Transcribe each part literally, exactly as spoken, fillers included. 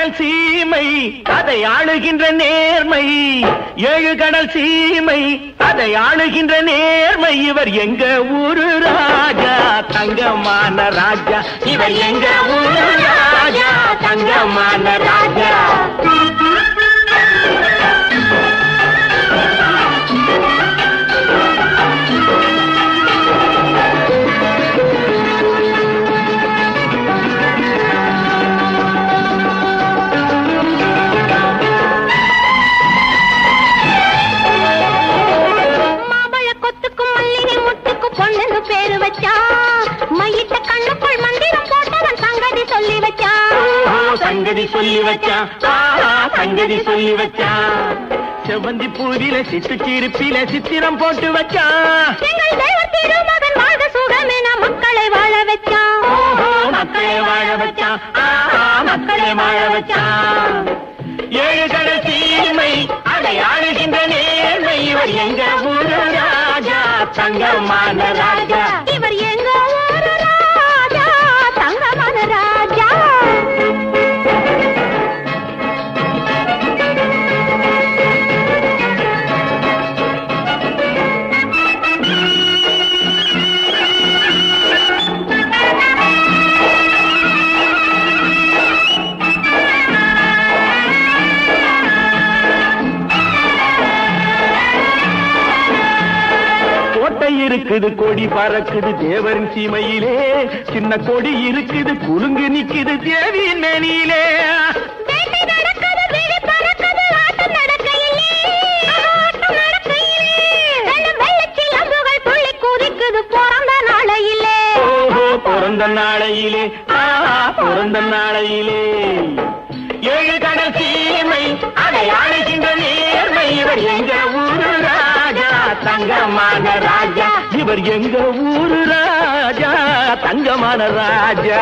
கடல் சீமை அதை ஆளுகின்ற நேர்மை, ஏழு கடல் சீமை அதை ஆளுகின்ற நேர்மை. இவர் எங்க ஊரு ராஜா, தங்கமான ராஜா. இவர் எங்க ஊரு ராஜா, தங்கமான ராஜா. பேரு வச்சா மையிட்ட கண்ணுக்குள் மந்திரம் போட்டவன் சங்கதி சொல்லி வச்சா, சங்கதி சொல்லி வச்சா, சங்கதி சொல்லி வச்சா. செவந்தி பூவில சிட்டு சிரிப்பில சித்திரம் போட்டு வச்சா, எங்கள் தேவ திருமகன் வாழ்க சுகமென மக்களை வாழ வச்சா, மக்களை வாழ வச்சா, மக்களை வாழ வச்சா. ஏழு கடல் சீமை அதை ஆளுகின்ற நேர்மை. இவர் எங்க ஊரு ராஜா, தங்கமான ராஜா. இவர் எங்க ஊரு ராஜா, தங்கமான ராஜா. இருக்குது கொடி பறக்குது தேவரின் சீமையிலே, சின்ன கொடி இருக்குது குலுங்கு நிக்குது தேவியின் மேனியிலே. பிறந்த நாளையிலே, பிறந்த நாளையிலே, பிறந்த நாளையிலே. ஏழு கடல் சீமை அதை ஆளுகின்ற நேர்மை. இவர் எங்க ஊரு ராஜா, தங்கமான ராஜா. இவர் எங்க ஊரு ராஜா, தங்கமான ராஜா.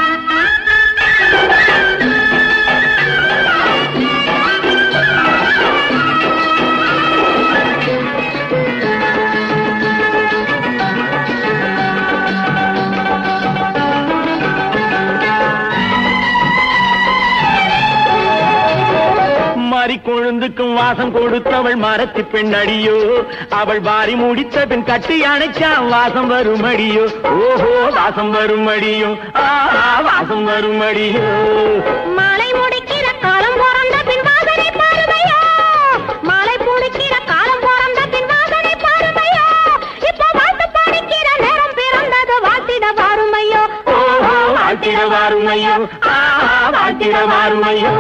கொழுந்துக்கும் வாசம் கொடுத்தவள் மரத்தி பெண்ணடியோ, அவள் வாரி முடித்த பின் கட்டி அணைச்சா வாசம் வருமடியோ. ஓஹோ வாசம் வருமடியோ, ஆஹா வாசம் வருமடியோ. மாலை முடிக்கிற காலம் பிறந்த பின் வாசனை பாருமையோ, மாலை முடிக்கிற காலம் பிறந்த பின் வாசனை பாருமையோ. இப்போ வாழ்த்து படிக்கிற நேரம் பிறந்தது வாழ்த்திட வாருமையோ. ஓஹோ வாழ்த்திட வாருமையோ, ஆஹா வாழ்த்திட வாருமையோ.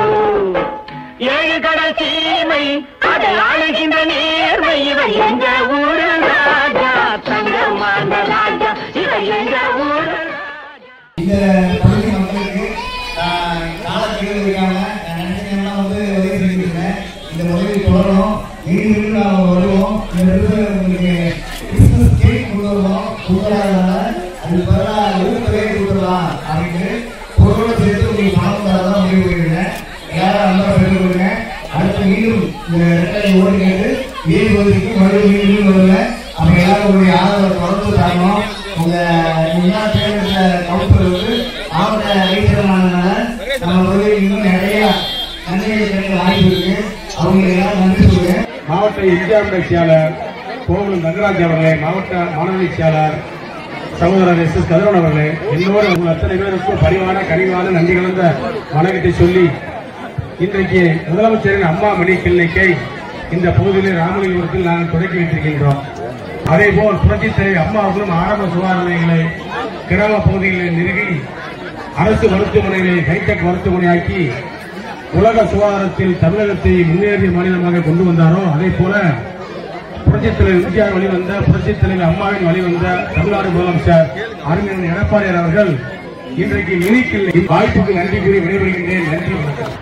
ஏழு கடல் சீமை அதை ஆளுகின்ற நேர்மை. இவர் எங்க ஊரு ராஜா, தங்கமான ராஜா. இவர் எங்க ஊரு ராஜா. இந்த பகுதி மக்களுக்கு காலத்திற்காக நினைச்சீங்கன்னா வந்து உதவி செஞ்சுருக்கேன். இந்த உதவி தொடரும், மீண்டும் மீண்டும் நாங்கள் வருவோம். இந்த உங்களுக்கு கிறிஸ்துமஸ் கேக் கொண்டு வருவோம். கொடுக்குறாங்க அது பதிலாக ஊக்கவே கொடுத்துடலாம் அப்படின்னு பொருளோடு சேர்த்து உங்களுக்கு பணம் தரதான் முடிவு பண்ணிருக்கேன். எல்லாரும் அந்த பெற்றுக் கொடுங்க. அடுத்து மீண்டும் இந்த ரெட்டை ஓடி கேட்டு ஏழு பகுதிக்கு மறுபடியும் மீண்டும் வருங்க. அப்ப எல்லாரும் உங்களுடைய ஆதரவை தொடர்ந்து தரணும். உங்க எல்லா தேர்தல கவுன்சிலர் வந்து மாவட்ட வைத்தியமானதுனால நம்ம பகுதியில் இன்னும் நிறைய நன்மைகள் கிடைக்க வாய்ப்பு இருக்கு. அவங்களுக்கு எல்லாம் நன்றி சொல்லுங்க. மாவட்ட இந்தியாவுடைய செயலாளர் கோகுலம் தங்கராஜ் அவர்களே, மாவட்ட மாணவ செயலாளர் சகோதரர் எஸ் எஸ் கதிரவன் அவர்களே, என்னோடு உங்கள் அத்தனை பேருக்கும் பரிவான கனிவான நன்றி கலந்த வணக்கத்தை சொல்லி, இன்றைக்கு முதலமைச்சரின் அம்மா மணி கிளினிக்கை இந்த பகுதியில் ராமலிங்கபுரத்தில் நாங்கள் தொடக்கி வைத்திருக்கின்றோம். அதேபோல் புரட்சித் தலைவர் அம்மா அவர்களும் ஆரம்ப சுகாதார நிலையங்களை கிராம பகுதிகளில் நிறுவி அரசு மருத்துவமனைகளை ஹைடெக் மருத்துவமனையாக்கி உலக சுகாதாரத்தில் தமிழகத்தை முன்னேறிய மாநிலமாக கொண்டு வந்தாரோ, அதே போல புரட்சித் தலைவர் எம்ஜிஆர் வழிவந்த புரட்சித் தலைவர் அம்மாவின் வழிவந்த தமிழ்நாடு முதலமைச்சர் அறிஞர் எடப்பாடியார் அவர்கள் இன்றைக்கு மினிக்கில் வாய்ப்புக்கு நன்றி கூறி விடைபெறுகின்றேன். நன்றி, வணக்கம்.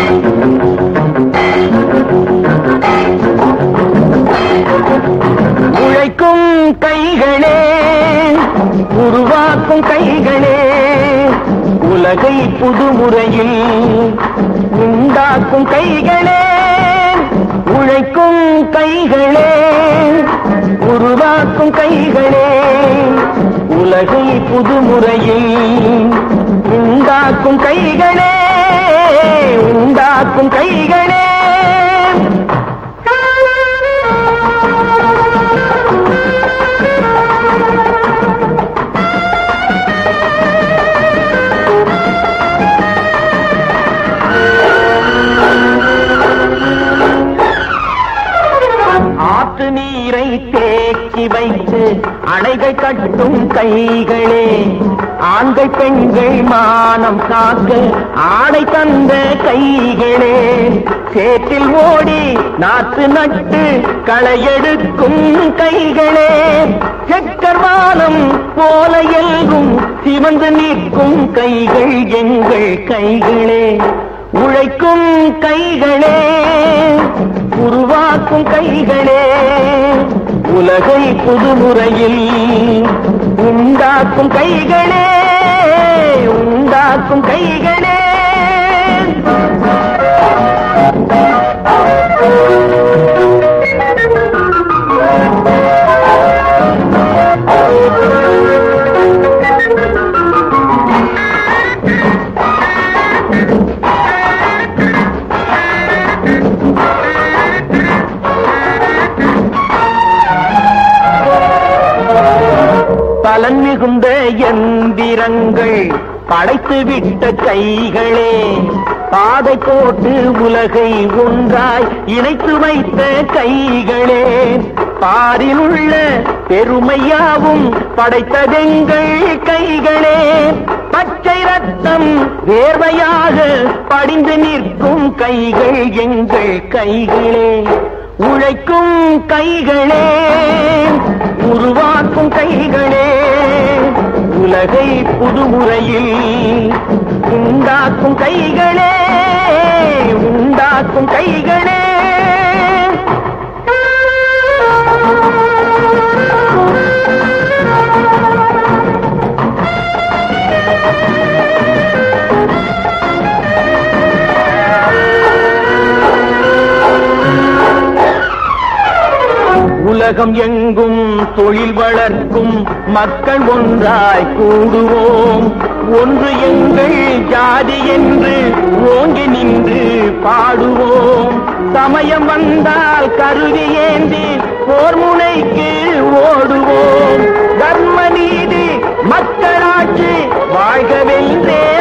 உழைக்கும் கைகளே, உருவாக்கும் கைகளே, உலகை புதுமுறையில் உண்டாக்கும் கைகளே. உழைக்கும் கைகளே, உருவாக்கும் கைகளே, உலகை புதுமுறையில் உண்டாக்கும் கைகளே. அணைகள் கட்டும் கைகளே, ஆண்கள் பெண்கள் மானம் காக்க ஆடை தந்த கைகளே, சேற்றில் ஓடி நாத்து நட்டு களையெடுக்கும் கைகளே, செக்கர்வானம் போல எல்கும் சிவந்து நிற்கும் கைகள் எங்கள் கைகளே, உழைக்கும் கைகளே, உருவாக்கும் கைகளே, உலகை புதுமுறையில் உண்டாக்கும் கைகளே, உண்டாக்கும் கைகளே. பலன் மிகுந்த எந்திரங்கள் படைத்து விட்ட கைகளே, பாதை போட்டு உலகை ஒன்றாய் இணைத்து வைத்த கைகளே, பாரில் உள்ள பெருமையாவும் படைத்ததெங்கள் கைகளே, பச்சை ரத்தம் வேர்வையாக படிந்து நிற்கும் கைகள் எங்கள் கைகளே, உழைக்கும் கைகளே, உருவாக்கும் கைகளே, உலகை புதுமுறையில் உண்டாக்கும் கைகளே, உண்டாக்கும் கைகளே. உலகம் எங்கும் தொழில் வளர்க்கும் மக்கள் ஒன்றாய் கூடுவோம், ஒன்று எங்கள் ஜாதி என்று ஓங்கி நின்று பாடுவோம், சமயம் வந்தால் கருவி ஏந்தி போர் முனைக்கு ஓடுவோம், தர்ம நீதி மக்களாட்சி வாழ்கவென்றே